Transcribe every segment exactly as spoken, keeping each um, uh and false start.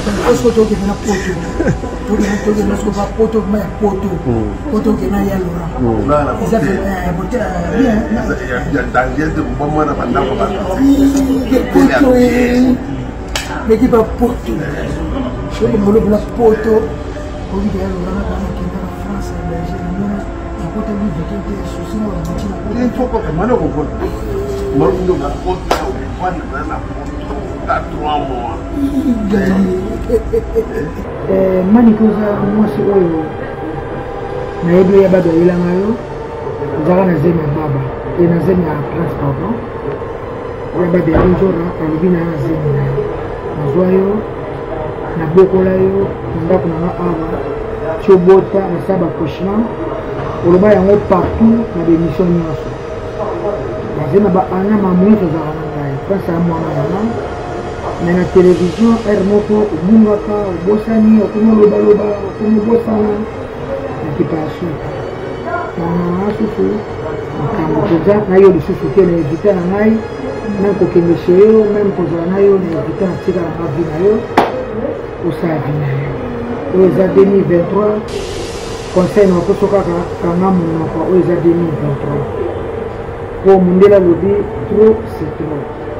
Est-ce que tu as un poteau? Tu as un poteau, mais un poteau. Poteau qui n'a rien là. Ils appellent un poteau bien. Il y a danger de bon moment avant d'avoir poteau. Mais qui va poteau? Je vais me le poteau. Au lieu de la France, il faut que vous ayez des soucis. Il faut que vous ayez des soucis. Moi, je vais manikoza mwasi oyo nayebi ya bado ilanga yo zaka na zemi ya baba e na zemi ya prince pardon ya bado ya njora alobi na ya zemi na yo nazwa yo nabokola yo ndako na nga awa tiobota nasala bacochement oloba yango partout na bémission nyonso naze na baana mamoyeto ozala na ngai prince ya mwana yana mais la télévision er moko obungaka obosani okomi olobaloba okomi obosana nakipasi nana susu makambo toza na yo lisusu te na evita na ngai meme kokende chez yo meme kozala na yo na evita na tika na mavi na yo osala vi na yo oyo eza deux mille vingt-trois conseil na bakoso kaka kanga monoko oyo eza deux mille vingt-trois po mondele alobi trop c'est trop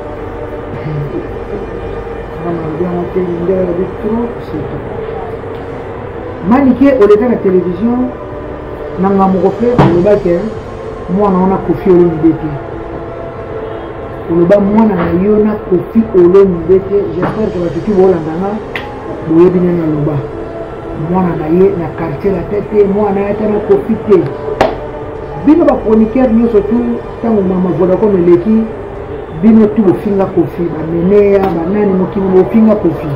manike oleka na télévision nanga moko pe olobake mwana wana Kofi Olomide te oloba mwana na yo na Kofi Olomide te j'espère que batuki bolandanga boyebi nini aloba mwana na ye na quartier la tete mwana ya ta na Kofi te bino bachroniqueur nyonso tu ntango mama Vodacom eleki bino tu bofinga Kofi bameneya banani mokili bofinga Kofi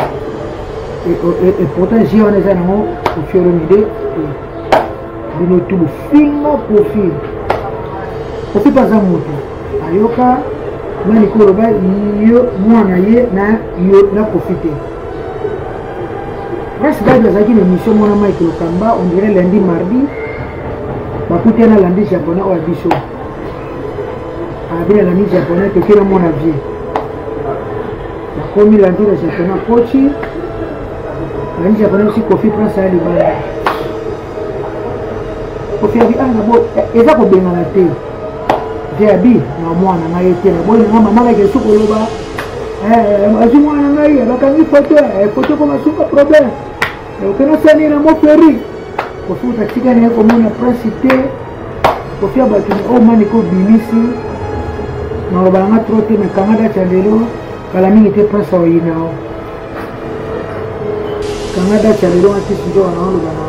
et pourtant j'ai on eza nango Kofi Olomide bino tu bofinga Kofi Kofi paza moto ayoka nani koloba yo mwana ye na yo na Kofi te Reste badi azaki na émission mwana Mike Lokamba on dirait lundi mardi bakuti na lundi japonais o abiso abina lundi japonais que kila mwana vie bakomi lundi na japonais kochi lundi japonais aussi Kofi prend ça libanda Kofi abi anga bo eza ko bengana te je abi na mwana na yete na boyi na mama ke sukoloba eh azu mwana ngai bakangi photo eh photo ko masuka problème e kana sani na mo feri Kofi utatika ni yako mwana principe Kofi abatu o mani ko binisi na robalanga trote me kamada chandelo kala mingi te prince wa yinao kamada chandelo ati sijo na ono bana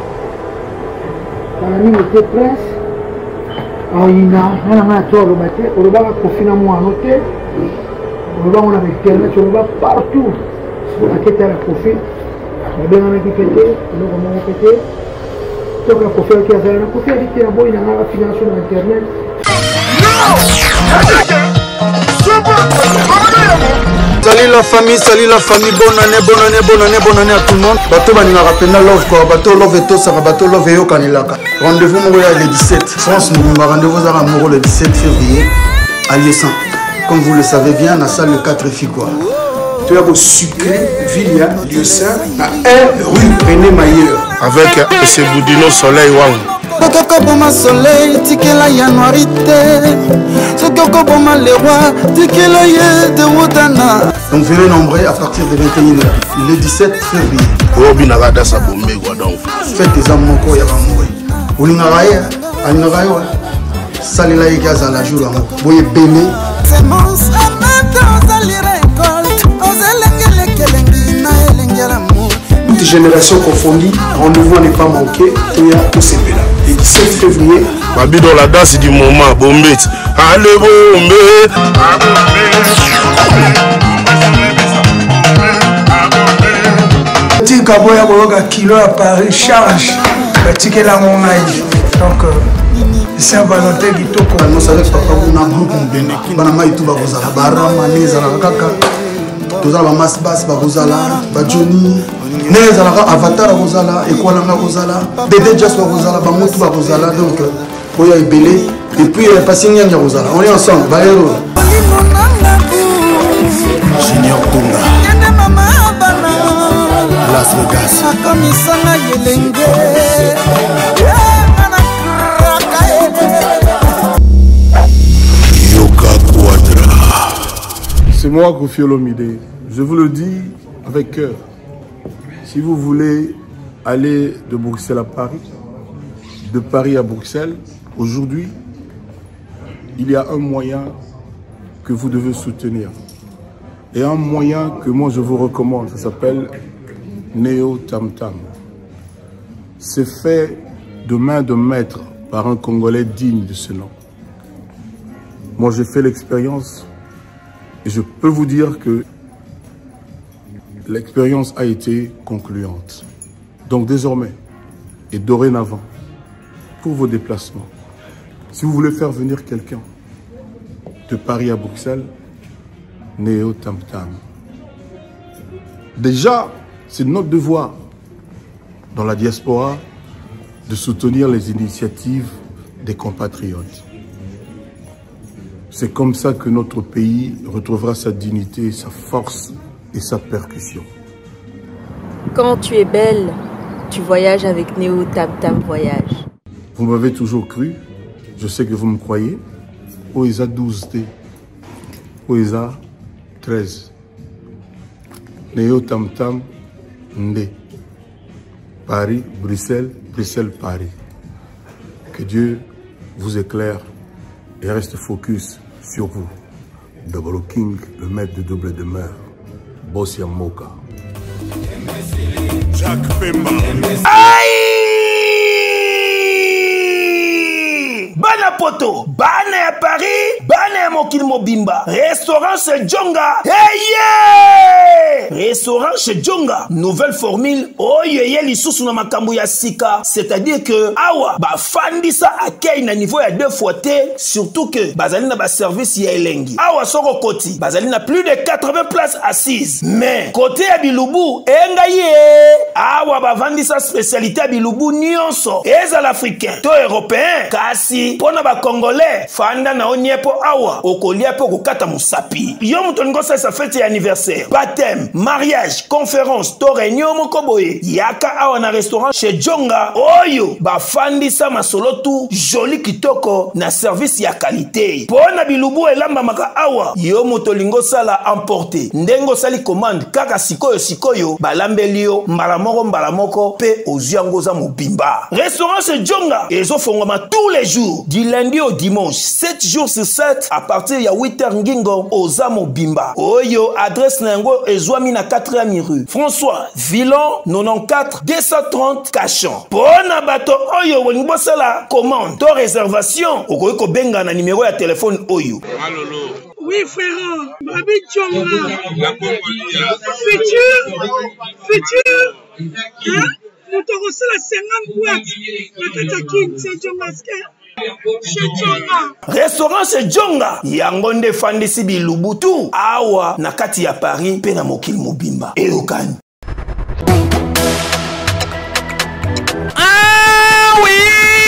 kala mingi te prince au yinao na na to robate robaka Kofi na mwana te robaka na internet robaka partout sur la tête la Kofi bien on a qui pété nous comment on pété donc la Kofi qui a fait la Kofi a dit la boy na la finance sur internet Salut la famille, salut la famille, bonne année, bonne année, bonne année, bonne année à tout le monde. Bateau Banina Rapena Love quoi, bateau Love et Tosa, bateau Love et Yokanilaka. Rendez-vous le dix-sept. France nous rendez-vous à Ramoro le dix-sept février à Liessan. Comme vous le savez bien, on a salle le quatre filles quoi. Tu as sucré, Vilia, Liessan, à un rue René Mailleur. Avec ce Boudino Soleil Wang. Sokoko boma soleil, tikela ya noirité. Sokoko boma le roi, tikela ye de wotana. Donc venez nombreux à partir de vingt et une heures, le dix-sept février. Obi nagada sa bombe quoi donc. Faites des amours ko ya bamoy. Olingaraye, alingaraye. Salila ikaza la jour amour. Boye béné. C'est mon amata dans les récoltes. Ozelengele kelengi na elengela mo. Toute génération confondue, rendez-vous à ne pas manquer. Toya Osepela. Le dix-sept février. Babi dans la danse du moment, Bombet. Allez, Bombet. Petit Kaboya Bologa kilo à Paris charge. Petit la mon aïe. Donc, c'est un volonté qui toko. Nous savons que papa vous n'a pas béné. Banama et tout va vous avoir. Barama, Neza, la kaka. Tous les mamas bass, Barozala, Bajoni. Neza, la Avatar, Rosala, Equalanga, Rosala. Dédé Just, Rosala, Bamotu, Rosala. Donc, Oya est belé. Et puis, il est passé Nyanga Rosala. On est ensemble. Baléro. Junior Kunga. Las Vegas akomisanga yelenge Yoka Quadra. C'est moi Koffi Olomide. Je vous le dis avec cœur. Si vous voulez aller de Bruxelles à Paris, de Paris à Bruxelles, aujourd'hui, il y a un moyen que vous devez soutenir. Et un moyen que moi je vous recommande, ça s'appelle Néo Tam Tam. C'est fait de main de maître par un Congolais digne de ce nom. Moi j'ai fait l'expérience et je peux vous dire que l'expérience a été concluante. Donc désormais et dorénavant, pour vos déplacements, si vous voulez faire venir quelqu'un de Paris à Bruxelles, Néo Tam Tam. Déjà, c'est notre devoir dans la diaspora de soutenir les initiatives des compatriotes. C'est comme ça que notre pays retrouvera sa dignité, sa force et sa percussion. Quand tu es belle, tu voyages avec Néo Tam Tam Voyage. Vous m'avez toujours cru, je sais que vous me croyez. Oisa douze T, Oisa treize. Néo Tam Tam Ndé. Paris, Bruxelles, Bruxelles, Paris. Que Dieu vous éclaire et reste focus sur vous. Double King, le maître de double demeure. Bossia Moka. Jacques Pemba. Aïe! Bana poto, bana ya Paris, bana ya mokili mobimba. Restaurant chez Djonga. Hey yeah! Restaurant chez Djonga. Nouvelle formule. Oh yeye lisusu na makambo ya sika. C'est-à-dire que awa ba fandisa akei na niveau ya deux fois T, surtout que bazali na ba service ya elengi. Awa soko koti, bazali na plus de quatre-vingts places assises. Mais côté ya Bilubu, enga ye. Awa ba vandisa spécialité ya Bilubu nyonso. Eza l'africain, to européen, kasi pona ba congolais, fanda na oniepo awa, okolia po kokata musapi. Yo muto ngosa sa fête ya anniversaire, baptême, mariage, conférence, to réunion moko boye. Yaka awa na restaurant chez Djonga. Oyo ba fandisa masolo tu joli kitoko na service ya qualité. Pona Bilubu elamba maka awa, yo muto lingo sala emporter. Ndengo sali commande kaka sikoyo sikoyo balambelio mbalamoko mbalamoko pe oziango za mobimba. Restaurant chez Djonga ezo fongoma tous les jours du lundi au dimanche sept jours sur sept à partir ya huit heures ngingo oza mobimba. Oyo adresse nango ezwami na quatrième rue François Villon quatre-vingt-quatorze deux cent trente Cachan. Pona bato oyo wongo sala commande to réservation okoki ko benga na numéro ya téléphone oyo. Alolo. Oui frère, Babi Djonga. Futur, futur. Hein? Nous te reçons la cinquante boîtes. La Katakin, c'est Djongaske. Chez Djonga. Restaurant chez Djonga. Yangonde fandisi Bilubutu. Awa na kati ya Paris pe na mokili mobimba. Eokani. Ah oui!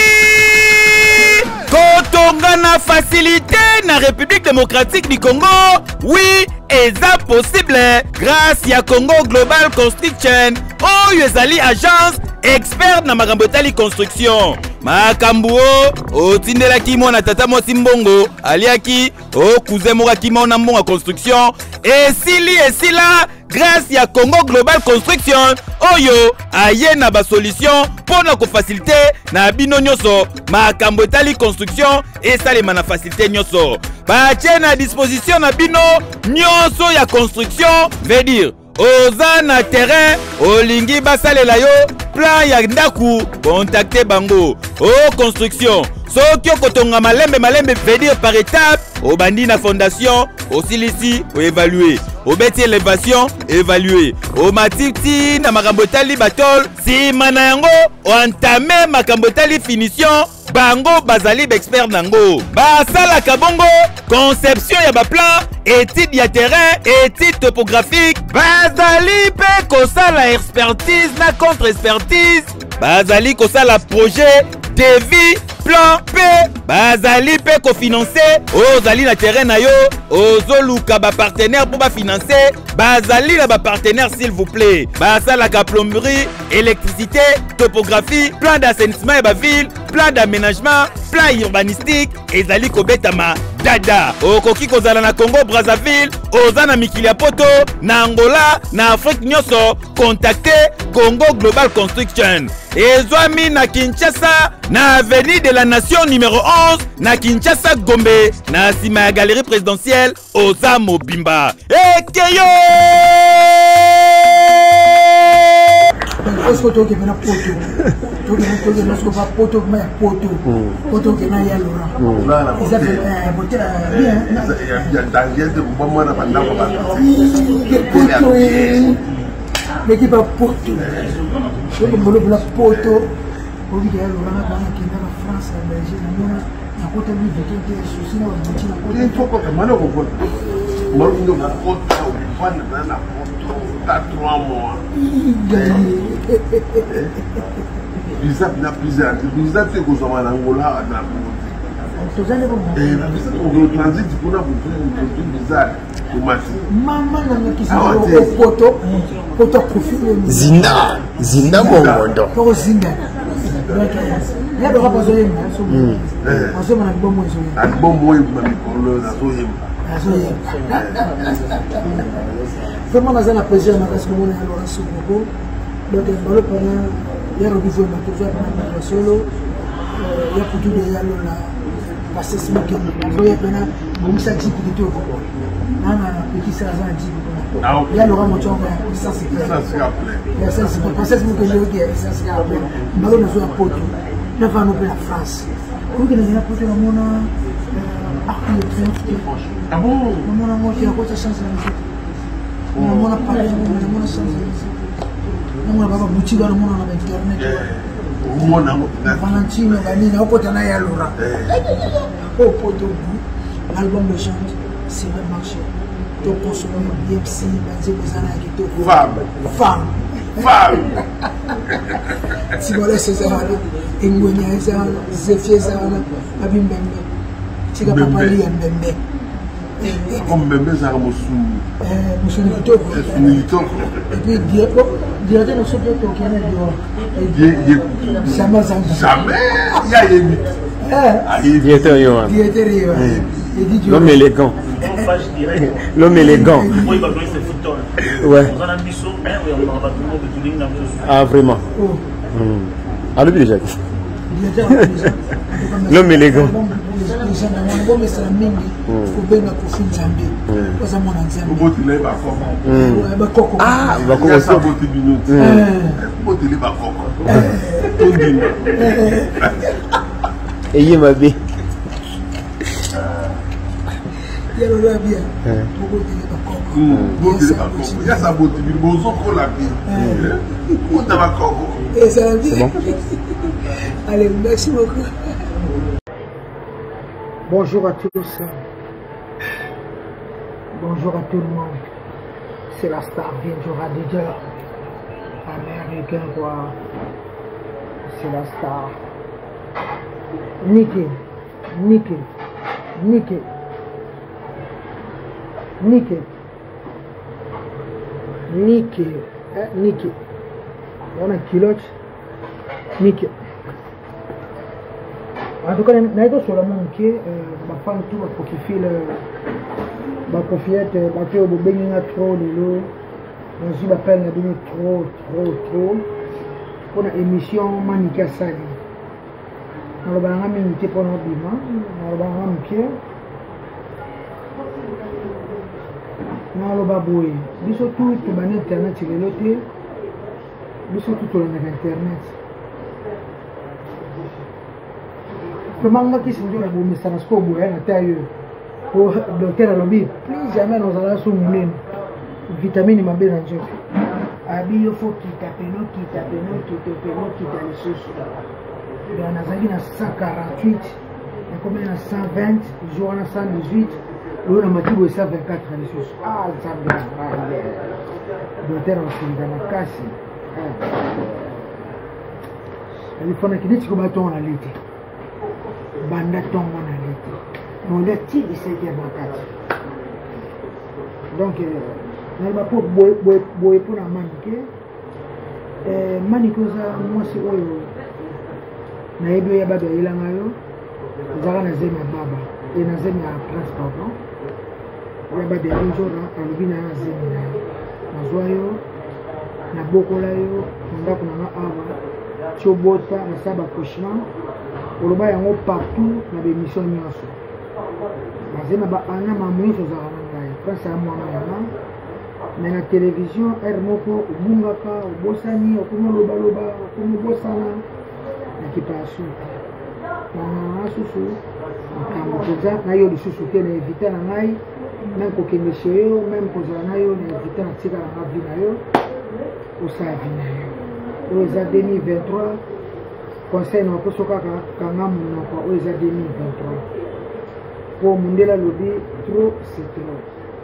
Kotonga na facilité na République démocratique du Congo. Oui, eza possible grâce ya Congo Global Construction. Oh, ezali agence expert na makambo etali construction. Makambo o tindelaki mona tata mosi mbongo aliaki o kuzemoraki mona mbongo construction. Esili esila grâce ya Congo Global Construction oyo aye na ba solution pour na ko faciliter na bino nyoso makambo etali construction et ça les mana faciliter nyoso ba tienne à disposition na bino nyoso ya construction veut dire oza na terrain olingi basalela yo plan ya ndaku contacter bango o construction soki okotonga malembe malembe veut dire par étape obandi na fondation osilisi o évaluer obeti élévation évaluer o matiti na makambo etali batol si mana yango entame makambo etali finition bango bazali expert nango basalaka bongo conception ya baplan étude ya terrain étude topographique bazali pe kosala expertise na contre expertise bazali kosala projet devis plan P bazali pe kofinancer ozali na terrain na yo ozoluka ba partenaire pour ba financer bazali na ba partenaire s'il vous plaît basalaka plomberie électricité topographie plan d'assainissement et ba ville plan d'aménagement plan urbanistique ezali kobetama dada okoki kozala na Congo Brazzaville oza na mikili ya poto na Angola na Afrique nyonso contacter Congo Global Construction ezwami na Kinshasa na avenue de la Nation numéro onze na Kinshasa Gombe na sima ya galerie présidentielle oza mobimba ekeyo est-ce que tu as un poteau? Tu as un poteau, mais un poteau. Poteau qui n'a rien là. Ils avaient un poteau bien. Il y a danger de moment à pendant poteau. Mais qui va poteau? Je vais me le poteau. Au lieu de la France, la Belgique, la côte de l'île de soucis dans le petit. Il faut que tu m'en aies. Moi, je ne vais pas t'as trois mois. Bizarre, n'a plus à dire. Bizarre, c'est que ça va en Angola. Le transit, tu peux avoir une bizarre. Maman, qui s'est au poteau, poteau profil. Zina, Zina, mon monde. Pour Zina. Il y a des rapports de l'État. En ce moment, il y a des bons moyens. Il y a des bons moyens pour le vraiment, dans la présidence, parce que nous avons un sous-groupe. Donc, il y a un il y a un gouvernement qui est solo. Il y a beaucoup de gens parce que c'est moi qui il y a un petit peu de tout. Il y a un petit peu de il y a le rameau qui ça c'est clair. Il y a ça c'est parce que c'est moi qui j'ai dit ça c'est clair. Nous avons un poteau. Nous avons la France. Nous avons un poteau dans mon arc de triomphe. Ah bon? Nous avons un poteau qui a changé la vie. Nous avons parlé, nous avons changé. Nous avons bouti dans le monde en internet. Nous avons Valentino, Vanina, au poteau na yalora. Au poteau, l'album de chante, c'est le marché. Donc consommer B M C, Banzé Bozana qui te femme, femme, femme. Si vous laissez ça, Engounia ça, Zéphie ça, Abimbembe. Si vous papa li Mbembe. Comme Mbembe ça comme sous. Eh, monsieur Nito. Nito. Et puis Diego, Diego nous sommes tous qui est dehors. Jamais jamais. Il y a une. Eh. Diego Yohan. Diego Yohan. L'homme élégant. L'homme élégant. Ouais. Ah, vraiment. Ah, le déjà. L'homme élégant. Ah, va commencer. Ayez ma vie. Il y a le loi bien. Il y a sa beauté, il y a sa la vie. Et ça va bien. Allez, merci beaucoup. Bonjour à tous. Bonjour à tout le monde. C'est la star Vinjo Radiger. Américain quoi. C'est la star. Nicky. Nicky. Nicky. Nicky. Nicky. Eh, Nicky. On a kilote. Nicky. En tout cas, nous avons sur le monde qui est ma femme tout pour qu'il file ma confiette, ma fille au bénin trop de l'eau. Nous avons appelé trop, trop, trop. Pour une émission Manika Sali. Nous avons minute pour notre bilan. Nous avons un pied. Nous avons baboué. Nous sommes tous sur Internet, il est noté. Nous sommes tous sur Internet. Comment qui se dit la boue, mais ça n'a pas boue, hein, la taille. Pour le docteur à l'objet, plus jamais nous allons sous moulin. Vitamine et ma belle en jeu. Abi, il faut qu'il tape, non, qu'il tape, non, qu'il tape, non, qu'il tape les choses. Il y en a qui ont cent quarante-huit, il y a combien à cent vingt, il joue à cent dix-huit, il y a un cent vingt-quatre les choses. Ah, ça va, le docteur a aussi dans la casse. Il faut qu'il dise que bâton à l'été. banda tongo na lete on a ti dix-sept heures makati donc na ba po boy boy boy pour na manike eh manike za mwasi oyo na yebi ya bado ilanga yo zaka na zemi baba et na zemi ya transport non ya bado ya jour na alibina na zemi na nazwa yo na bokola yo ndako na awa chobota na saba couchement oloba yango partout na bémission nyonso bazema ba ana mamuso za ngai pasa mwana yana mais na télévision er moko obungaka obosani okomoloba loba okomobosana na kipasu na susu makambo toza na yo lisusu te na éviter na ngai même kokende chez yo même kozala na yo na éviter na tika na vie na yo osala vie na yo oyo eza deux mille vingt-trois conseil na koso kaka kanga monoko oyo eza deux mille vingt-trois po mundela lobi trop c'est trop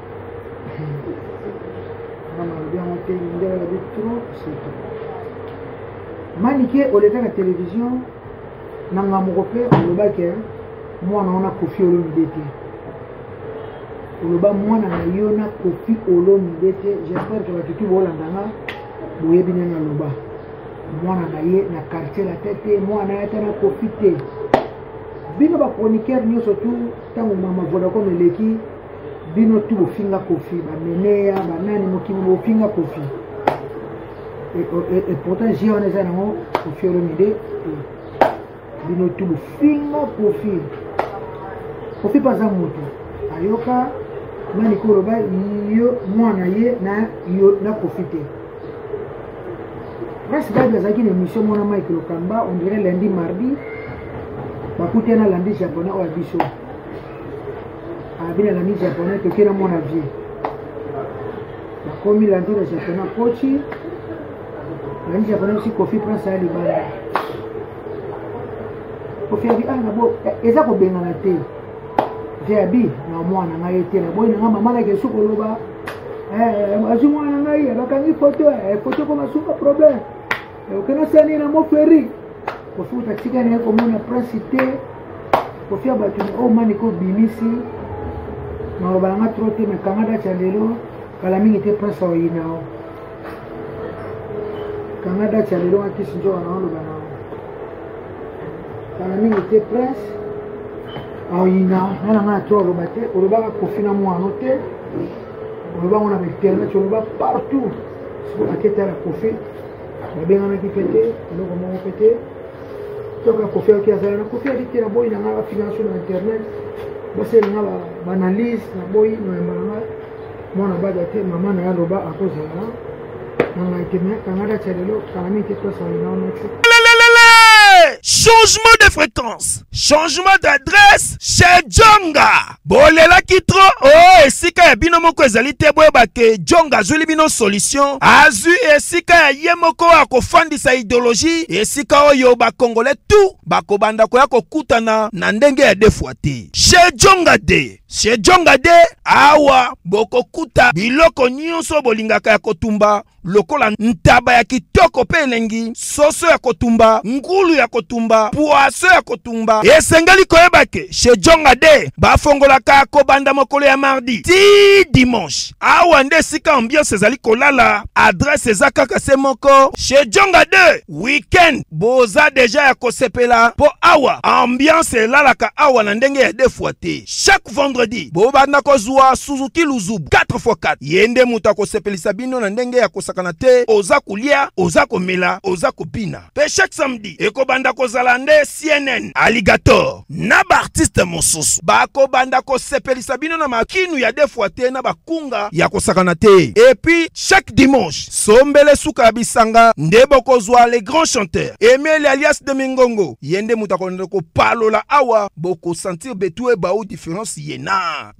mama lobi yango te mundela lobi trop c'est trop manike oleka na télévision nanga moko mpe olobaki mwana wana Kofi Olomide te oloba mwana na yo na Kofi Olomide te j'espère que batutu bolandanga boyebi nini aloba mwana na ye na quartier la tete mwana ya tana Kofi te bino ba chroniqueur nyonso tu tango mama Vodacom eleki bino tu bofinga Kofi bameneya banani mokimi bofinga Kofi et pourtant j'ai on eza nango Kofi Olomide bino tu bofinga Kofi Kofi paza moto ayoka nani koloba yo mwana ye na yo na Kofi te Grâce à Dieu, il y a une émission mon ami qui Kamba, on dirait lundi, mardi. Bakouté na lundi japonais au Abisso. Abina lundi japonais que quel est mon avis. Comme il lundi japonais coachi, lundi japonais aussi Kofi prend ça à l'Ibanda. Kofi a dit ah nabo, eza ko benga na te. J'ai abi na mwana na été na boy na mama la kesu koloba. Eh, azu mwana na ye bakangi photo, eh photo comme suka problème. Ok, nous sommes dans mon ferry. Pour faire des choses comme on a précité, pour faire des choses au manico binisi, nous avons trop de Canada Chalero, Kalami était presque au Inao. Canada Chalero a été sur un an. Kalami était presque au Inao. Nous avons trop de batailles. On va confiner moi en hôtel. On va on a internet, on va partout. Sur la quête à la confie. Bien on a qui pété, nous comment on pété. Donc la Kofi qui a la Kofi a dit que la boy n'a pas financé sur internet. Bah c'est la analyse, la boy nous aimons. Moi on a battu maman n'a pas à cause de ça. On a été mis Canada Chalelo, Canada qui est pas sur le changement de fréquence, changement d'adresse chez Djonga. Bolela kitro, oh, esika ya bino moko ezali te boyeba ke Djonga zuli bino solution. Azu esika ya ye moko akofandisa idéologie, esika oyo ba Congolais tout bakobanda ko yako kutana na ndenge ya defuate. Chez Djonga de, chez Djonga de awa boko kuta biloko nyonso bolingaka ya kotumba. Lokola ntaba ya kitoko pe elengi, soso ya kotumba, ngulu ya kotumba, poaso ya kotumba. Esengali koyeba ke chez Djonga de bafongolaka kobanda mokolo ya mardi ti dimanche. Awa nde sika ambiance ezali kolala, adresse eza kaka se moko. Chez Djonga de weekend boza deja ya kosepela po awa ambiance elalaka awa na ndenge ya defuate. Chaque vendredi bobanda kozwa Suzuki Luzubu quatre fois quatre. Yende muta kosepelisa bino na ndenge ya kosaka te oza kulia, oza komela, oza kopina. Pe chaque samedi ekobanda kozala nde C N N Alligator na ba artiste mosusu bako banda ko sepelisa bino na makinu ya defuate na bakunga ya kosakana te. Et puis chaque dimanche sombele suka bisanga nde bokozwa les grands chanteurs Emile alias de Mingongo yende mutakonde ko palola awa boko sentir betue ba ou différence yena.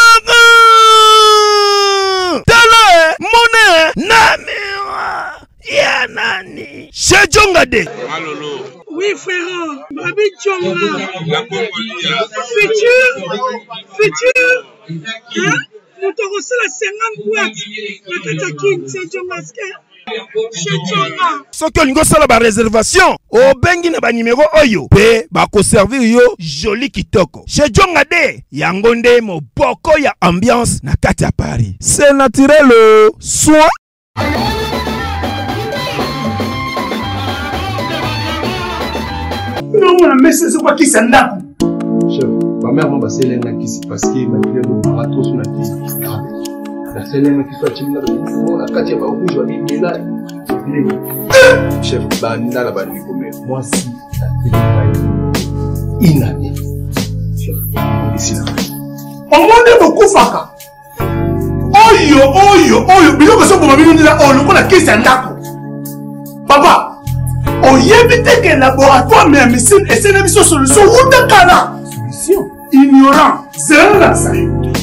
Tala mone namira ya nani chez Djonga de. Oui frère, Babi Djonga. Futur, futur. Hein? Nous t'aurons la cinquante boîtes. La Katakine, c'est Djonga. soki olingi osala bareservation obengi na banimero oyo mpe bakoservir yo joli kitoko chez Djonga de yango nde moboko ya ambiance na kati ya Paris. C'est naturel soin. Non, on a mis ce quoi qui s'en a. Chef, ma mère m'a passé l'un qui s'est parce qu'il m'a dit que mon marathon sur la piste. La seule qui soit timide, on a quatre fois où je vais aller là. Chef, banda la bande comme moi si la télé inane. Chef, ici là. On m'a beaucoup faka. Oyo, oyo, oyo, bilo que ça pour ma vie là, oh, le coup la qui s'en a. Papa. On y évite que le laboratoire mais missile et c'est une solution ou de cana. Solution. Ignorant. C'est là ça.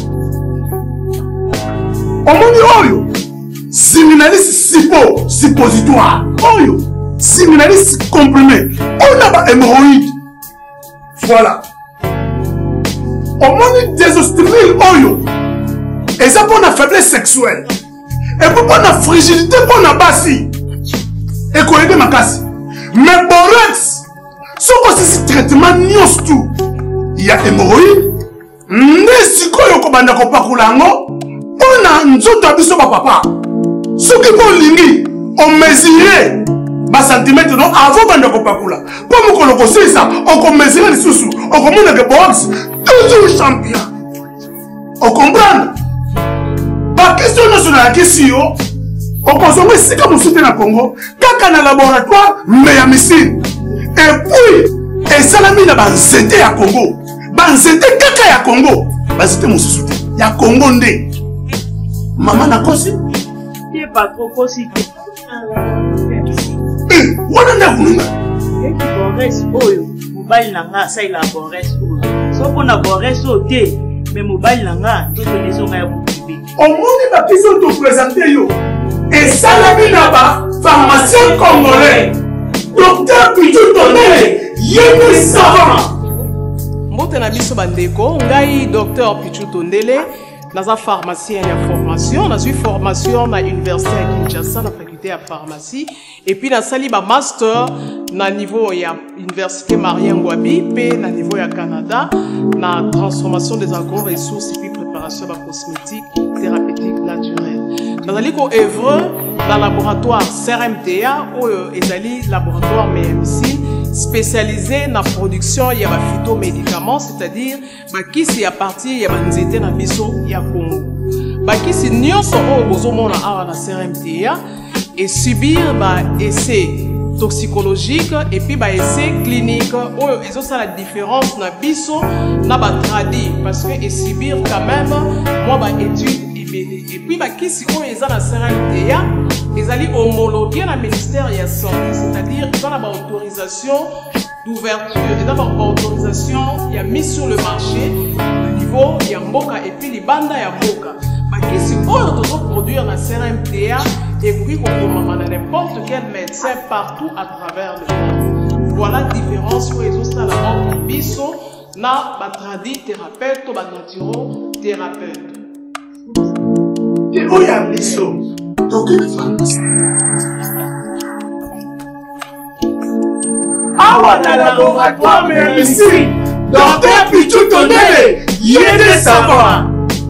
On m'a dit oyo. Signaliste sipo, suppositoire. Oyo. Signaliste comprimé. On a pas hémorroïde. Voilà. On m'a dit désostérile oyo. Et ça pour la faiblesse sexuelle. Et pour la fragilité pour la bassi. Et qu'on aide ma casse. Mais borex, ce que c'est traitement nios tout. Il y a hémorroïde. N'est-ce que vous avez un pakulango? On a un autre abisso papa. Ce qui est lingui, on mesure ma centimètre avant de faire pakula. Pour me coloquer ça, on mesure les sous-sous. On commande que borex, toujours champion. On comprend? Pas question nationale question. On consomme ici comme on soutient le Congo, quand on a un laboratoire, mais à missile. Et puis, et ça l'a mis dans Banzete à Congo. Banzete kaka à Congo. Banzete mon soutien. Il y a Congo ndé. Maman n'a pas si. Il n'est pas trop possible. Eh, on en a voulu. Et qui boresse oyo. Mobile nanga, ça il a boresse oyo. Sauf qu'on a boresse au thé. Mais mobile nanga, tout le maison a bouclé. Au monde, il va qu'ils ont tout présenté yo. Et ça l'a mis là-bas, pharmacien congolais, docteur Pichou Tondele, Yémi Savant. Mbote na biso bandeko, ngai docteur Pichou Tondele, naza pharmacien ya formation, na suis formation na université à Kinshasa, na faculté ya pharmacie, et puis na sali ba master na niveau ya université Marien Ngouabi, pe na niveau ya Canada, na transformation des agro-ressources et puis préparation de cosmétiques thérapeutiques naturelles. Dans le œuvre dans le laboratoire C R M T A ou ezali laboratoire M M C spécialisé dans la production de phytomédicaments, c'est-à-dire qui c'est à partir de nzete na biso ya Congo. Qui c'est nyonso o bozomona awa na C R M T A et subir ba essai toxicologique et puis ba essai clinique ou eso ça la différence na biso na ba tradi parce que et subir quand même moi ba étude et puis qui si on est dans la C R M T A ils allaient homologuer la ministère de la santé, c'est-à-dire ils ont une autorisation d'ouverture, ils ont une autorisation il y a mis sur le marché au niveau il y a mboka et puis les bandes il y a mboka qui si on doit produire la C R M T A et puis qu'on peut n'importe quel médecin partout à travers le monde. Voilà la différence où ils ont ça la mort biso na ba tradi thérapeute ou ba naturothérapeute. Et où y a des choses? Donc, il faut. Ah, dans le laboratoire, mais ici, docteur Pichou Tondele, il y a des savants.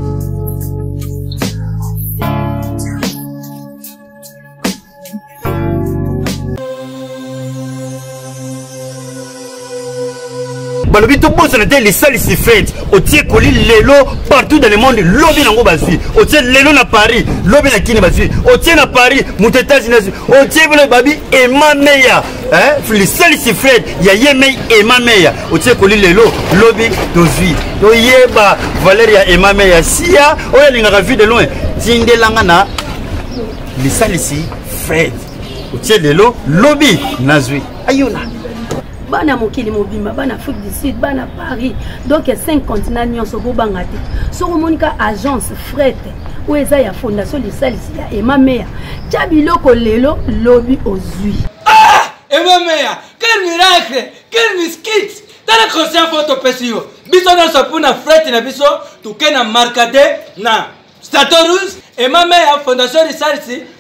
balobi to bosa na te les salles si fête au tie koli lelo partout dans le monde lobi nango bazui au tie lelo na Paris lobi na kini bazui au tie na Paris mutetazi na au tie bolo babi ema meya hein les salles si fête ya yeme ema meya au tie koli lelo lobi dozui to yeba Valeria ema meya sia oya linga vu de loin tindelanga na les salles si fête au tie lelo lobi nazui ayona bana mokili mobimba bana Afrique du Sud bana Paris donc cinq continents nyonso bobanga te soko monika agence fret ou eza ya fondation de salisi ya Emma Meya tia biloko lelo lobi ozui ah Emma Meya quel miracle quel miskit tala conscient photo pesio biso na sapuna fret na biso tukena markade na Statorus Emma Meya fondation de salisi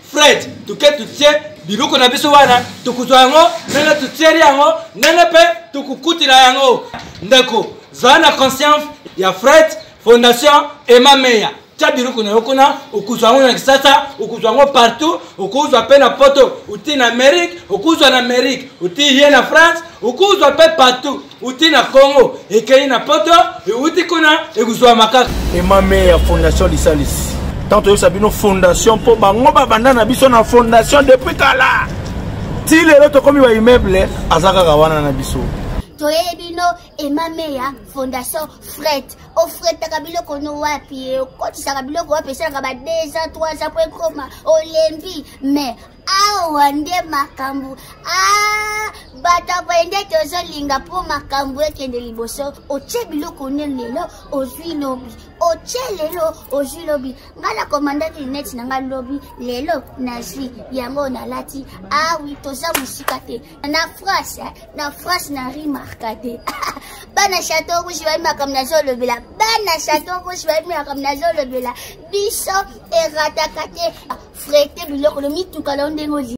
Fred tuke tutie biloko na biso wana tukuzwa yango ndenge tutieri yango ndenge mpe tukukutila yango ndeko zala na conscience ya Fred Fondation Emma Meya tia biloko na yo kuna okuzwa yango na Kisasa okuzwa yango partout okuzwa mpe na poto uti na Amérique okuzwa na Amérique uti ye na France okuzwa mpe partout uti na Congo ekei na poto uti kuna ekuzwa makaka Emma Meya Fondation Lisalisi tant que ça bino fondation pour bango babanda na biso na fondation depuis kala ti lelo to komi ba immeuble azaka kawana na biso toye bino Emma Meya Fondation Fred o Fred takabilo kono wapi ko tisaka biloko wapi sanga ba deux ans trois ans pour koma olembi mais awa nde makambu ah bata bende tozo linga po makambu ekende liboso oche biloko ne lelo ozwi lobi oche lelo ozwi lobi ngala komandaki net nanga lobi lelo nazwi yango na lati ah oui toza musika te na France na France na remarka te bana chateau rouge ba makam na zolo bila bana chateau rouge ba makam na zolo bila biso e ratakate frete biloko lo mituka lo ndengo